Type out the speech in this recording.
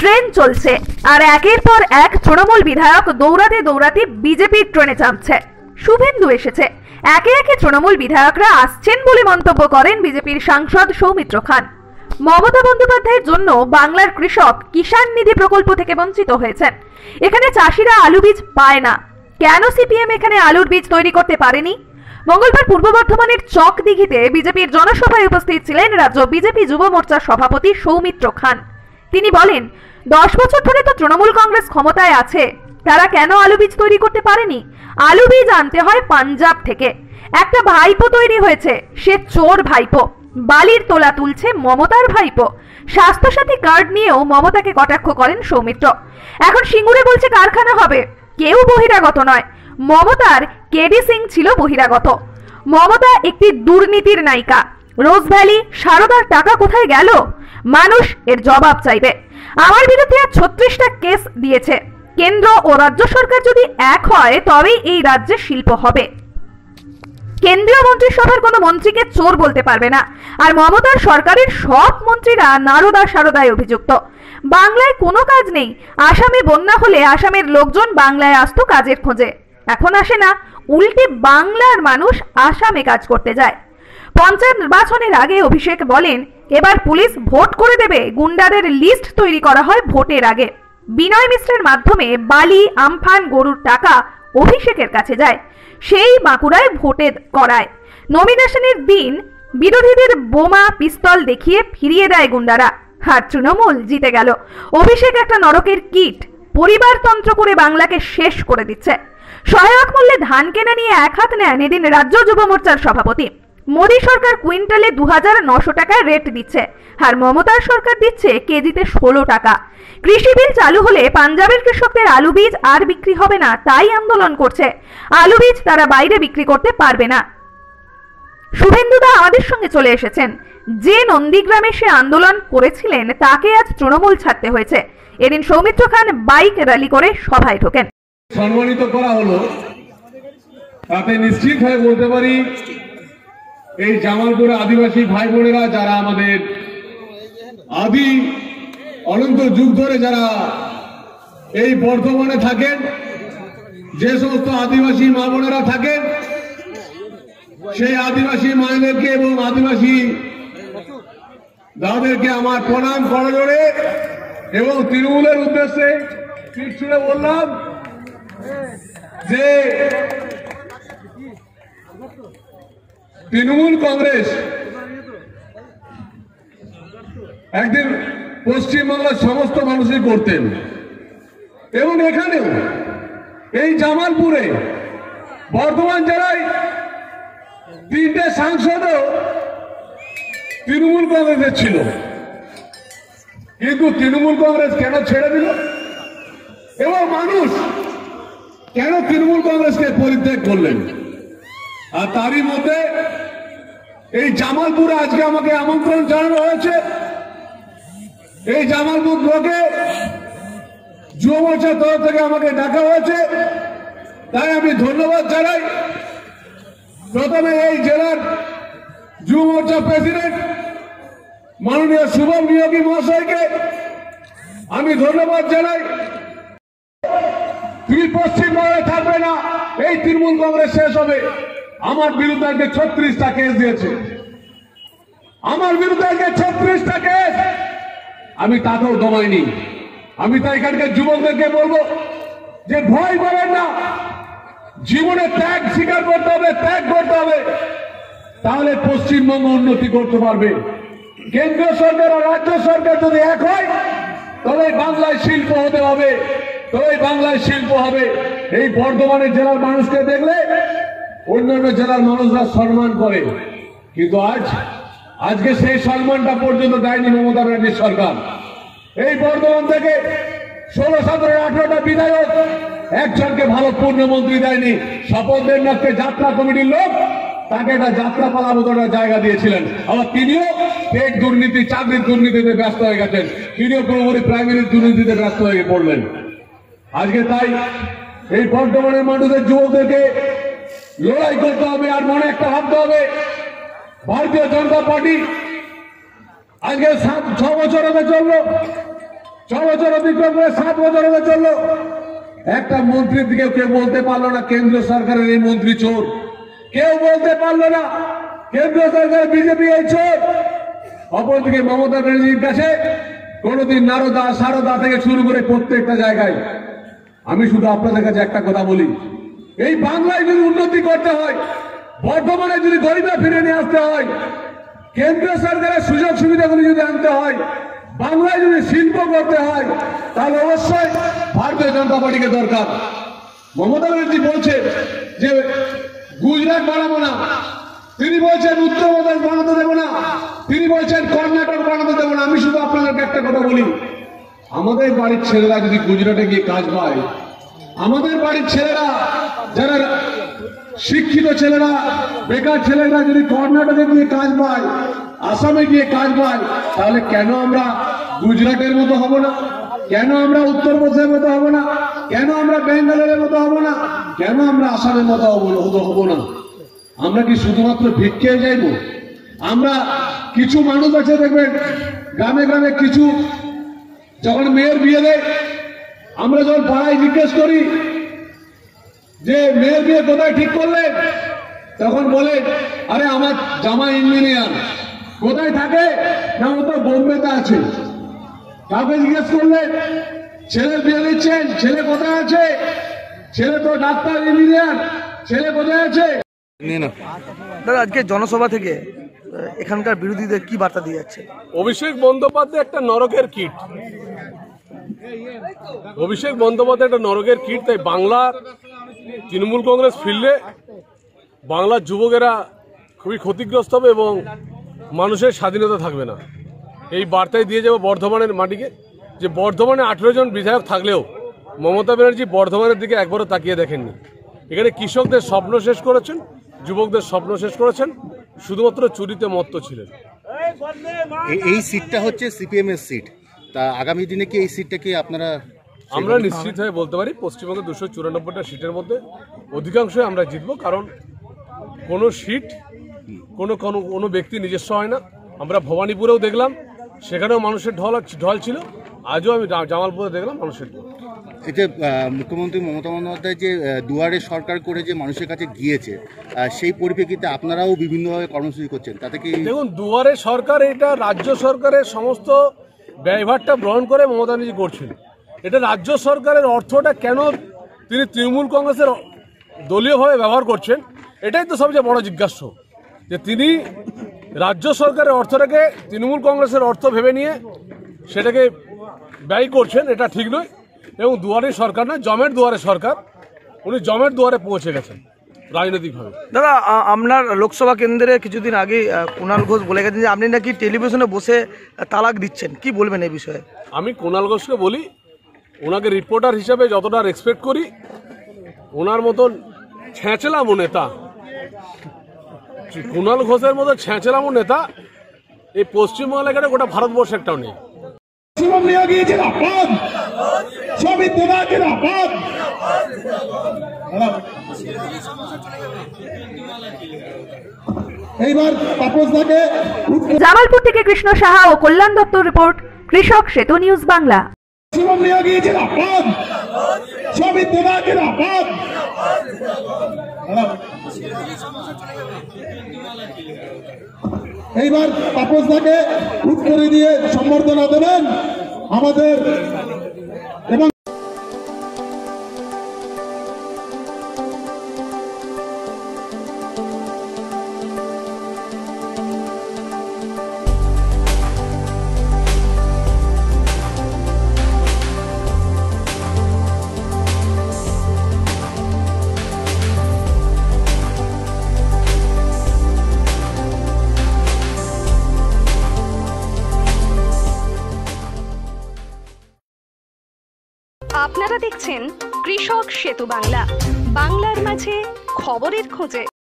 Train চলছে আর একের পর এক তৃণমূল বিধায়ক দৌড়াতে দৌড়াতে বিজেপির ট্রেনে চাপছে। শুভেন্দু এসেছে, একে একে তৃণমূল বিধায়করা আসছেন বলে মন্তব্য করেন বিজেপির সাংসদ সৌমিত্র খান। মমতা বন্দ্যোপাধ্যায়ের জন্য বাংলার কৃষক কিষাণ নিধি প্রকল্প থেকে বঞ্চিত হয়েছেন। এখানে চাষিরা আলু বীজ পায় না। কেন সিপিএম এখানে আলুর বীজ তৈরি করতে পারেনি? মঙ্গলবার পূর্ব বর্ধমানের চকদিঘিতে বিজেপির জনসভায় উপস্থিত ছিলেন রাজ্য বিজেপি যুব মোর্চার সভাপতি সৌমিত্র খান। তিনি বলেন, 10 বছর ধরে তো তৃণমূল কংগ্রেস ক্ষমতায় আছে, তারা কেন আলু বীজ তৈরি করতে পারেনি? আলু বীজ আনতে হয় পাঞ্জাব থেকে। একটা ভাইপো তৈরি হয়েছে, সে চোর ভাইপো। বালির তোলা তুলছে মমতার ভাইপো। স্বাস্থ্যসাথী কার্ড নিয়েও মমতাকে কটাক্ষ করেন সৌমিত্র। এখন সিঙ্গুরে বলছে কারখানা হবে, কেউ বহিরাগত নয়। মমতার কেডি সিং ছিল বহিরাগত। মমতা একটি দুর্নীতির নায়িকা। রোজ ভ্যালি সারদার টাকা কোথায় গেল? মানুষ এর জবাব চাইবে। আমার বিরুদ্ধে 36টা কেস দিয়েছে। কেন্দ্র ও রাজ্য সরকার যদি এক হয় তবেই এই রাজ্যে শিল্প হবে। কেন্দ্রীয় মন্ত্রিসভার কোনো মন্ত্রীকে চোর বলতে পারবে না। আর মমতার সরকারের সব মন্ত্রীরা নারদা সারদায় অভিযুক্ত। বাংলায় কোনো কাজ নেই। আসামে বন্যা হলে আসামের লোকজন বাংলায় আসতো কাজের খোঁজে, এখন আসে না। উল্টে বাংলার মানুষ আসামে কাজ করতে যায়। পঞ্চায়েত নির্বাচনের আগে অভিষেক বলেন, এবার পুলিশ ভোট করে দেবে। গুন্ডাদের লিস্ট তৈরি করা হয় ভোটের আগে। বিনয় মিশ্রের মাধ্যমে বালি, আমফান, গরুর টাকা অভিষেকের কাছে যায়, সেই বাঁকুড়ায় ভোটে করায়। নমিনেশনের দিন বিরোধীদের বোমা পিস্তল দেখিয়ে ফিরিয়ে দেয় গুন্ডারা, আর তৃণমূল জিতে গেল। অভিষেক একটা নরকের কীট, পরিবারতন্ত্র করে বাংলাকে শেষ করে দিচ্ছে। সহায়ক মূল্যে ধান কেনা নিয়ে এক হাত নেন এদিন রাজ্য যুব মোর্চার সভাপতি। মোদী সরকার কুইন্টালে 2900 টাকায় রেট দিচ্ছে, আর মমতার সরকার দিচ্ছে কেজিতে 16 টাকা। কৃষি বিল চালু হলে পাঞ্জাবের কৃষকদের আলু বীজ আর বিক্রি হবে না, তাই আন্দোলন করছে। আলু বীজ তারা বাইরে বিক্রি করতে পারবে না। শুভেন্দুদা আমাদের সঙ্গে চলে এসেছেন। যে নন্দীগ্রামে সে আন্দোলন করেছিলেন তাকে আজ তৃণমূল ছাড়তে হয়েছে। এদিন সৌমিত্র খান বাইক র্যালি করে সভায় ঢোকেন। সম্মানিত করা হলো, তাতে নিশ্চিত হয়ে বলতে পারি এই জামালপুরে আদিবাসী ভাই বোনেরা যারা আমাদের আদি অনন্ত যুগ ধরে যারা এই বর্ধমানে থাকেন, যে সমস্ত আদিবাসী মা বোনেরা থাকেন, সেই আদিবাসী মায়েদেরকে এবং আদিবাসী দাদাদেরকে আমার প্রণাম করজোড়ে এবং তৃণমূলের উদ্দেশ্যে ছুড়ে বললাম যে তৃণমূল কংগ্রেস একদিন পশ্চিমবাংলার সমস্ত মানুষই করতেন, এবং এখানেও এই জামালপুরে বর্ধমান জেলায় 3টে সাংসদও তৃণমূল কংগ্রেসের ছিল। কিন্তু তৃণমূল কংগ্রেস কেন ছেড়ে দিল এবং মানুষ কেন তৃণমূল কংগ্রেসকে পরিত্যাগ করলেন? আর তারই মধ্যে এই জামালপুরে আজকে আমাকে আমন্ত্রণ জানানো হয়েছে। এই জামালপুর ব্লকে যুব মোর্চার তরফ থেকে আমাকে ডাকা হয়েছে, তাই আমি ধন্যবাদ জানাই। প্রথমে এই জেলার যুব মোর্চা প্রেসিডেন্ট মাননীয় শুভম নিয়োগী মহাশয়কে আমি ধন্যবাদ জানাই। তুমি পশ্চিমবঙ্গে থাকবে না, এই তৃণমূল কংগ্রেস শেষ হবে। আমার বিরুদ্ধে 36টা কেস দিয়েছে, আমার বিরুদ্ধে 36টা কেস, আমি তাকেও দমাইনি। আমি তাই এখানকার যুবকদেরকে বলবো যে ভয় করেন না, জীবনে ত্যাগ স্বীকার করতে হবে, ত্যাগ করতে হবে, তাহলে পশ্চিমবঙ্গ উন্নতি করতে পারবে। কেন্দ্রীয় সরকার আর রাজ্য সরকার যদি এক হয় তবে বাংলায় শিল্প হতে হবে, তবে বাংলায় শিল্প হবে। এই বর্ধমানের জেলার মানুষকে দেখলে অন্যান্য জেলার মানুষরা সম্মান করে, কিন্তু আজকে সেই সম্মানটা পর্যন্ত দেয়নি মমতা ব্যানার্জির সরকার। এই বর্ধমান থেকে 16, 17, 18টা বিধায়ক একজনকে ভালো পূর্ণমন্ত্রী দেয়নি। শপথ দেবনাথকে যাত্রা কমিটির লোক তাকে একটা যাত্রা পালার মতো একটা জায়গা দিয়েছিলেন, আবার তিনিও পেট দুর্নীতি, চাকরির দুর্নীতিতে ব্যস্ত হয়ে গেছেন। তিনিও পুরোপুরি প্রাইমারি দুর্নীতিতে ব্যস্ত হয়ে পড়লেন। আজকে তাই এই বর্ধমানের মানুষের যুবকদেরকে লড়াই করতে হবে, আর মনে একটা ভাবতে হবে, ভারতীয় জনতা পার্টি আজকে 6 বছর হবে চললো, 6 বছর অতিক্রম করে 7 বছর হতে চললো, একটা মন্ত্রীর দিকে কেউ বলতে পারলো না কেন্দ্রীয় সরকারের এই মন্ত্রী চোর, কেউ বলতে পারলো না কেন্দ্রীয় সরকারের বিজেপি এই চোর। অপরদিকে মমতা ব্যানার্জির কাছে কোনদিন নারদা সারদা থেকে শুরু করে প্রত্যেকটা জায়গায়। আমি শুধু আপনাদের কাছে একটা কথা বলি, এই বাংলায় যদি উন্নতি করতে হয়, বর্তমানে যদি গরিবা ফিরে নিয়ে আসতে হয়, কেন্দ্রীয় সরকারের সুযোগ সুবিধাগুলি যদি আনতে হয়, বাংলায় যদি শিল্প করতে হয়, তাহলে অবশ্যই ভারতীয় জনতা পার্টিকে দরকার। মমতা ব্যানার্জি বলছে যে গুজরাট বানাবো না, তিনি বলছেন উত্তরপ্রদেশ বানাতে দেবো না, তিনি বলছেন কর্ণাটক বানাতে দেবো না। আমি শুধু আপনাদেরকে একটা কথা বলি, আমাদের বাড়ির ছেলেরা যদি গুজরাটে গিয়ে কাজ পায়, আমাদের বাড়ির ছেলেরা যারা শিক্ষিত ছেলেরা, বেকার ছেলেরা যদি কর্ণাটকে গিয়ে কাজ পায়, আসামে গিয়ে কাজ পায়, তাহলে কেন আমরা গুজরাটের মতো হব না? কেন আমরা উত্তরপ্রদেশের মতো হব না? কেন আমরা বেঙ্গালোরের মতো হব না? কেন আমরা আসামের মতো হব না? আমরা কি শুধুমাত্র ভিক্ষে যাইব? আমরা কিছু মানুষ আছে দেখবেন গ্রামে গ্রামে কিছু, যখন মেয়ের বিয়ে দেয়, আমরা যখন পাড়ায় জিজ্ঞেস করি যে মেয়ের বিয়ে কোথায় ঠিক করলেন, তখন বলে আরে আমার জামাই ইঞ্জিনিয়ার। কোথায় থাকে? না, ও তো বোম্বেতে আছে। কাউকে জিজ্ঞেস করলেন ছেলের বিয়ে দিচ্ছেন, ছেলে কোথায় আছে? ছেলে তো ডাক্তার ইঞ্জিনিয়ার, ছেলে কোথায় আছে? দাদা, আজকে জনসভা থেকে এখানকার বিরোধীদের কি বার্তা দিয়ে যাচ্ছে? অভিষেক বন্দ্যোপাধ্যায় একটা নরকের কীট, অভিষেক বন্দ্যোপাধ্যায় একটা নরকের কীট। তাই বাংলার তৃণমূল কংগ্রেস ফিরলে বাংলার যুবকেরা খুবই ক্ষতিগ্রস্ত হবে এবং মানুষের স্বাধীনতা থাকবে না। এই বার্তায় দিয়ে যাবো বর্ধমানের মাটিকে, যে বর্ধমানে 18 জন বিধায়ক থাকলেও মমতা ব্যানার্জি বর্ধমানের দিকে একবারও তাকিয়ে দেখেননি। এখানে কৃষকদের স্বপ্ন শেষ করেছেন, যুবকদের স্বপ্ন শেষ করেছেন, শুধুমাত্র চুরিতে মত্ত ছিলেন। এই সিটটা হচ্ছে সিপিএম এর সিট, তা আগামী দিনে কি এই সিটটাকে আপনারা? আমরা নিশ্চিত হয়ে বলতে পারি পশ্চিমবঙ্গের 294টা সিটের মধ্যে অধিকাংশই আমরা জিতব, কারণ কোনো সিট কোনো ব্যক্তি নিজস্ব হয় না। আমরা ভবানীপুরেও দেখলাম, সেখানেও মানুষের ঢল ছিল, আজও আমি জামালপুরে দেখলাম মানুষের ঢল। এই যে মুখ্যমন্ত্রী মমতা বন্দ্যোপাধ্যায় যে দুয়ারে সরকার করে যে মানুষের কাছে গিয়েছে, সেই পরিপ্রেক্ষিতে আপনারাও বিভিন্নভাবে কর্মসূচি করছেন, তাতে কি? দেখুন, দুয়ারে সরকার এটা রাজ্য সরকারের সমস্ত ব্যয়ভারটা গ্রহণ করে মমতা ব্যানার্জি করছিল। এটা রাজ্য সরকারের অর্থটা কেন তিনি তৃণমূল কংগ্রেসের দলীয়ভাবে ব্যবহার করছেন, এটাই তো সবচেয়ে বড় জিজ্ঞাস্য। যে তিনি রাজ্য সরকারের অর্থটাকে তৃণমূল কংগ্রেসের অর্থ ভেবে নিয়ে সেটাকে ব্যয় করছেন, এটা ঠিক নয়। এবং দুয়ারে সরকার না, জমের দুয়ারে সরকার, উনি জমের দুয়ারে পৌঁছে গেছেন রাজনৈতিকভাবে। দাদা, আপনার লোকসভা কেন্দ্রে কিছুদিন আগে কুণাল ঘোষ বলে গেছেন যে আপনি নাকি টেলিভিশনে বসে তালাক দিচ্ছেন, কি বলবেন এই বিষয়ে? আমি কুণাল ঘোষকে বলি, ওনাকে রিপোর্টার হিসাবে যতটা রেসপেক্ট করি, ওনার মতন ছ্যাঁচলামো নেতা, কুণাল ঘোষের মতো ছ্যাঁচলামো নেতা এই পশ্চিমবঙ্গ এলাকাটা গোটা ভারতবর্ষে একটাও নেই। জামালপুর থেকে কৃষ্ণ সাহা ও কল্যাণ দত্ত রিপোর্ট, কৃষক সেতু নিউজ বাংলা। এইবার তাপসদাকে উঠ করে দিয়ে সম্বর্ধনা দেবেন আমাদের। এবং আপনারা দেখছেন কৃষক সেতু বাংলা, বাংলার মাঝে খবরের খোঁজে।